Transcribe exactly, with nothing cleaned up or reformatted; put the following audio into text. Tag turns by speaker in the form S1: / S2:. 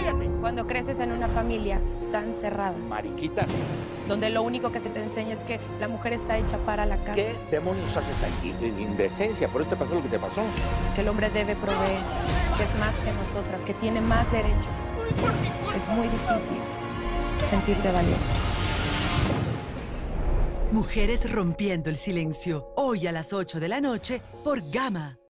S1: cállate.
S2: Cuando creces en una familia tan cerrada,
S1: Mariquita,
S2: donde lo único que se te enseña es que la mujer está hecha para la casa,
S1: ¿qué demonios haces aquí? In- Indecencia, por eso te pasó lo que te pasó.
S2: que el hombre debe proveer, que es más que nosotras, que tiene más derechos. Es muy difícil sentirte valioso.
S3: Mujeres rompiendo el silencio. Hoy a las ocho de la noche por Gama.